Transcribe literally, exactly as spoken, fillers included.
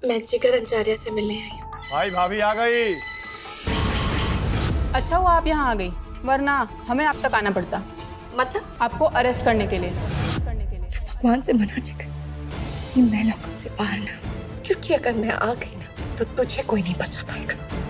मैं जिगर अंचारिया से मिलने आई हूँ। भाई भाभी आ गई। अच्छा हुआ आप यहाँ आ गई, वरना हमें आप तक आना पड़ता। मतलब? आपको अरेस्ट करने के लिए करने के लिए भगवान से मना जिगर कि मैं लॉकअप से बाहर ना, क्योंकि अगर मैं आ गई ना तो तुझे कोई नहीं बचा पाएगा।